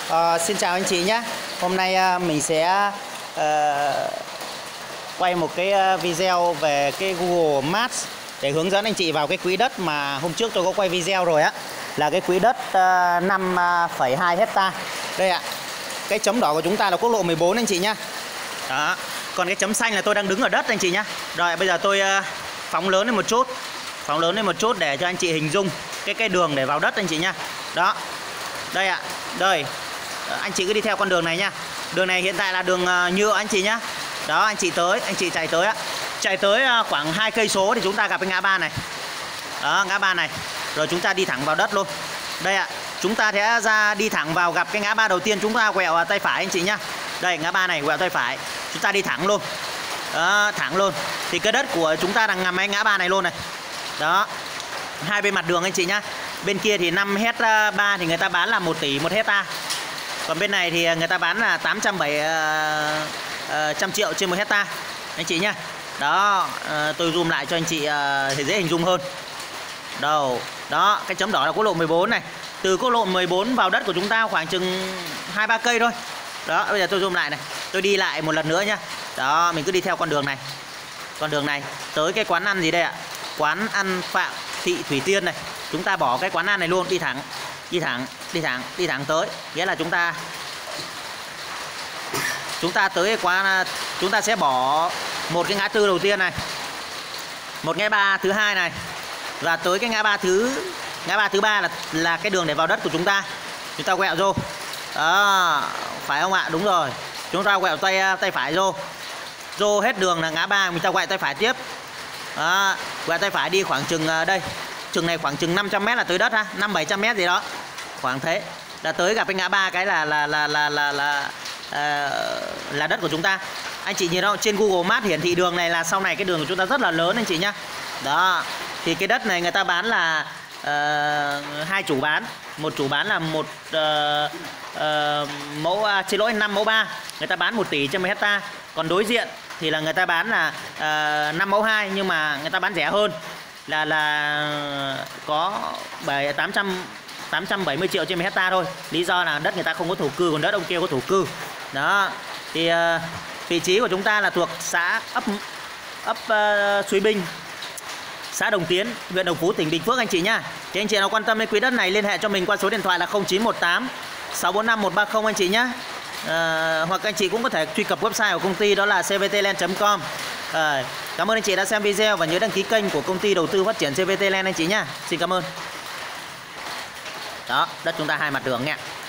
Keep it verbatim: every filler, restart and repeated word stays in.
À, xin chào anh chị nhé. Hôm nay uh, mình sẽ uh, quay một cái video về cái Google Maps để hướng dẫn anh chị vào cái quỹ đất mà hôm trước tôi có quay video rồi á, là cái quỹ đất uh, năm phẩy hai hecta. Đây ạ. Cái chấm đỏ của chúng ta là quốc lộ mười bốn anh chị nhá. Đó. Còn cái chấm xanh là tôi đang đứng ở đất anh chị nhá. Rồi bây giờ tôi uh, phóng lớn lên một chút. Phóng lớn lên một chút để cho anh chị hình dung cái cái đường để vào đất anh chị nhá. Đó. Đây ạ. Đây. Anh chị cứ đi theo con đường này nha. Đường này hiện tại là đường uh, nhựa anh chị nhá. Đó, anh chị tới, anh chị chạy tới á. Chạy tới uh, khoảng hai cây số thì chúng ta gặp cái ngã ba này. Đó, ngã ba này. Rồi chúng ta đi thẳng vào đất luôn. Đây ạ. Chúng ta sẽ ra đi thẳng vào gặp cái ngã ba đầu tiên, chúng ta quẹo tay phải anh chị nhá. Đây, ngã ba này quẹo tay phải. Chúng ta đi thẳng luôn. Đó, thẳng luôn. Thì cái đất của chúng ta đang nằm ngay ngã ba này luôn này. Đó. Hai bên mặt đường anh chị nhá. Bên kia thì năm hecta ba thì người ta bán là một tỷ một hecta. Còn bên này thì người ta bán là tám trăm bảy trăm triệu trên một hecta anh chị nhá. Đó, tôi zoom lại cho anh chị thì dễ hình dung hơn. Đâu, đó, cái chấm đỏ là quốc lộ mười bốn này. Từ quốc lộ mười bốn vào đất của chúng ta khoảng chừng hai ba cây thôi. Đó, bây giờ tôi zoom lại này. Tôi đi lại một lần nữa nhá. Đó, mình cứ đi theo con đường này. Con đường này tới cái quán ăn gì đây ạ? Quán ăn Phạm Thị Thủy Tiên này. Chúng ta bỏ cái quán ăn này luôn, đi thẳng. Đi thẳng, đi thẳng, đi thẳng tới. Nghĩa là chúng ta Chúng ta tới quán, chúng ta sẽ bỏ một cái ngã tư đầu tiên này, một ngã ba thứ hai này, và tới cái ngã ba thứ ngã ba thứ ba là là cái đường để vào đất của chúng ta. Chúng ta quẹo vô. Đó, phải không ạ? Đúng rồi. Chúng ta quẹo tay tay phải vô. Vô hết đường là ngã ba, mình ta quẹo tay phải tiếp. Đó, quẹo tay phải đi khoảng chừng đây. Chừng này khoảng chừng năm trăm mét là tới đất ha, năm bảy trăm mét gì đó. Khoảng thế. Là tới gặp cái ngã ba cái là là là là là là là, là đất của chúng ta. Anh chị nhìn đâu, trên Google Maps hiển thị đường này là sau này cái đường của chúng ta rất là lớn anh chị nhá. Đó. Thì cái đất này người ta bán là uh, hai chủ bán, một chủ bán là một uh, uh, mẫu uh, xin lỗi năm mẫu ba, người ta bán một tỷ trên một hecta. Còn đối diện thì là người ta bán là uh, năm mẫu hai nhưng mà người ta bán rẻ hơn, là là có bảy tám trăm tám trăm bảy mươi triệu trên một hecta thôi. Lý do là đất người ta không có thổ cư, còn đất ông kia có thổ cư. Đó. Thì uh, vị trí của chúng ta là thuộc xã ấp ấp uh, Suối Binh, xã Đồng Tiến, huyện Đồng Phú, tỉnh Bình Phước anh chị nhá. Thì anh chị nào quan tâm đến quỹ đất này liên hệ cho mình qua số điện thoại là không chín một tám sáu bốn năm một ba không anh chị nhá. À, hoặc anh chị cũng có thể truy cập website của công ty, đó là c v t land chấm com. À, cảm ơn anh chị đã xem video và nhớ đăng ký kênh của công ty đầu tư phát triển xê vê tê Land anh chị nhá. Xin cảm ơn. Đó, đất chúng ta hai mặt đường nha.